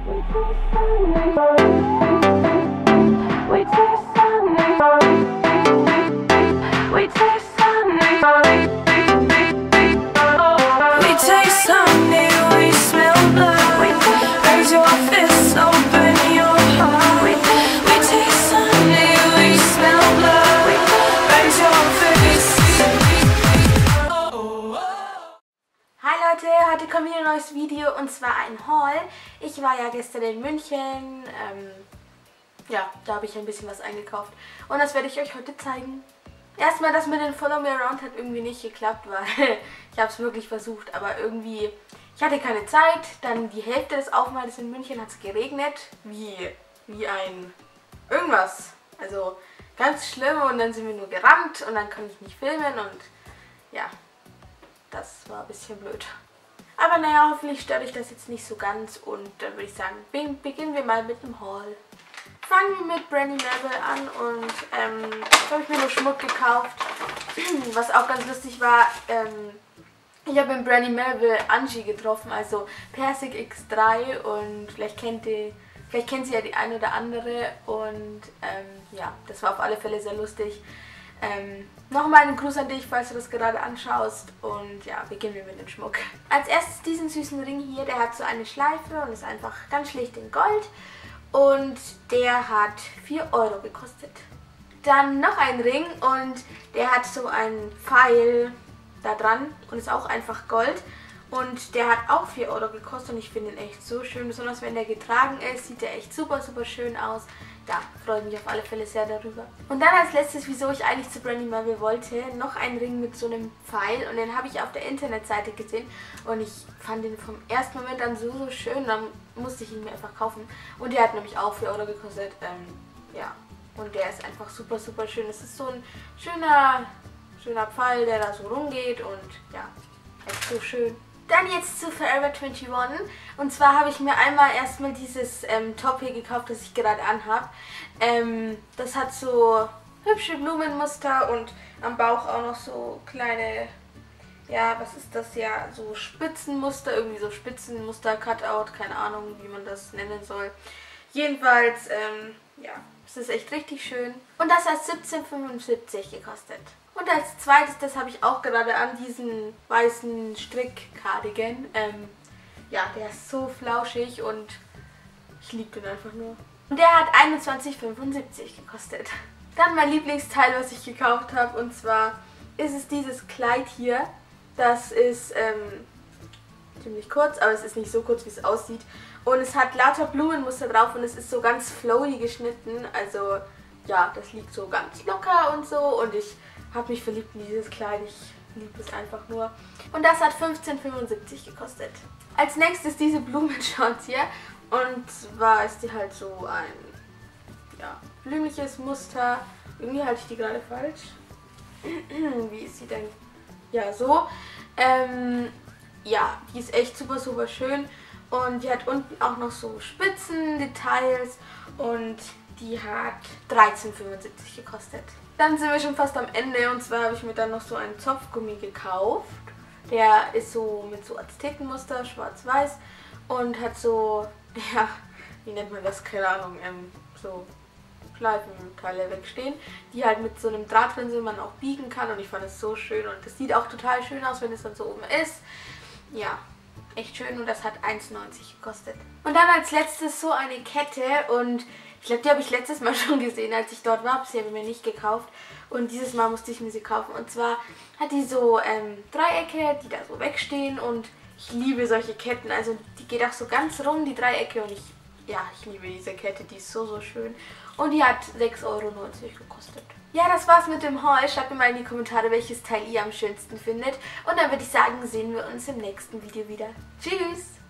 Heute kommt wieder ein neues Video und zwar ein Haul. Ich war ja gestern in München, ja, da habe ich ein bisschen was eingekauft und das werde ich euch heute zeigen. Erstmal, das mit den Follow Me Around hat irgendwie nicht geklappt, weil ich habe es wirklich versucht, aber irgendwie, ich hatte keine Zeit. Dann die Hälfte des Aufenthaltes in München hat es geregnet, wie ein irgendwas, also ganz schlimm, und dann sind wir nur gerannt und dann konnte ich nicht filmen und ja, das war ein bisschen blöd. Aber naja, hoffentlich stört euch das jetzt nicht so ganz und dann würde ich sagen, beginnen wir mal mit dem Haul. Fangen wir mit Brandy Melville an und da habe ich mir nur Schmuck gekauft, was auch ganz lustig war. Ich habe in Brandy Melville Angie getroffen, also Persik X3, und vielleicht kennt sie ja die eine oder andere, und ja, das war auf alle Fälle sehr lustig. Nochmal einen Gruß an dich, falls du das gerade anschaust, und ja, beginnen wir mit dem Schmuck. Als erstes diesen süßen Ring hier, der hat so eine Schleife und ist einfach ganz schlicht in Gold und der hat 4 Euro gekostet. Dann noch ein Ring und der hat so einen Pfeil da dran und ist auch einfach Gold. Und der hat auch 4 Euro gekostet und ich finde ihn echt so schön, besonders wenn der getragen ist, sieht der echt super, super schön aus. Ja, freue mich auf alle Fälle sehr darüber. Und dann als letztes, wieso ich eigentlich zu Brandy Melville wollte, noch ein Ring mit so einem Pfeil, und den habe ich auf der Internetseite gesehen und ich fand den vom ersten Moment an so, so schön, dann musste ich ihn mir einfach kaufen. Und der hat nämlich auch 4 Euro gekostet, ja, und der ist einfach super, super schön. Es ist so ein schöner Pfeil, der da so rumgeht und ja, echt so schön. Dann jetzt zu Forever 21, und zwar habe ich mir einmal erstmal dieses Top hier gekauft, das ich gerade anhabe. Das hat so hübsche Blumenmuster und am Bauch auch noch so kleine, ja, was ist das, ja, so Spitzenmuster, irgendwie so Spitzenmuster, Cutout, keine Ahnung, wie man das nennen soll. Jedenfalls, ja, es ist echt richtig schön. Und das hat 17,75 gekostet. Und als zweites, das habe ich auch gerade an, diesen weißen Strick-Cardigan. Ja, der ist so flauschig und ich liebe den einfach nur. Und der hat 21,75 gekostet. Dann mein Lieblingsteil, was ich gekauft habe, und zwar ist es dieses Kleid hier. Das ist ziemlich kurz, aber es ist nicht so kurz, wie es aussieht. Und es hat lauter Blumenmuster drauf und es ist so ganz flowy geschnitten. Also ja, das liegt so ganz locker und so, und ich habe mich verliebt in dieses Kleid, ich liebe es einfach nur. Und das hat 15,75 gekostet. Als nächstes diese Blumenshorts hier, und zwar ist die halt so ein, ja, blümliches Muster. Irgendwie halte ich die gerade falsch. Wie ist sie denn? Ja, so. Ja, die ist echt super, super schön. Und die hat unten auch noch so Spitzendetails und die hat 13,75 gekostet. Dann sind wir schon fast am Ende, und zwar habe ich mir dann noch so einen Zopfgummi gekauft. Der ist so mit so Aztekenmuster, schwarz-weiß, und hat so, ja, wie nennt man das, keine Ahnung, so Schleifenteile wegstehen, die halt mit so einem Draht drin sind, man auch biegen kann, und ich fand es so schön und das sieht auch total schön aus, wenn es dann so oben ist. Ja, echt schön, und das hat 1,90 gekostet. Und dann als letztes so eine Kette, und ich glaube, die habe ich letztes Mal schon gesehen, als ich dort war, habe sie mir nicht gekauft, und dieses Mal musste ich mir sie kaufen. Und zwar hat die so Dreiecke, die da so wegstehen, und ich liebe solche Ketten, also die geht auch so ganz rum, die Dreiecke, und ich liebe diese Kette, die ist so, so schön. Und die hat 6,90 Euro gekostet. Ja, das war's mit dem Haul. Schreibt mir mal in die Kommentare, welches Teil ihr am schönsten findet. Und dann würde ich sagen, sehen wir uns im nächsten Video wieder. Tschüss!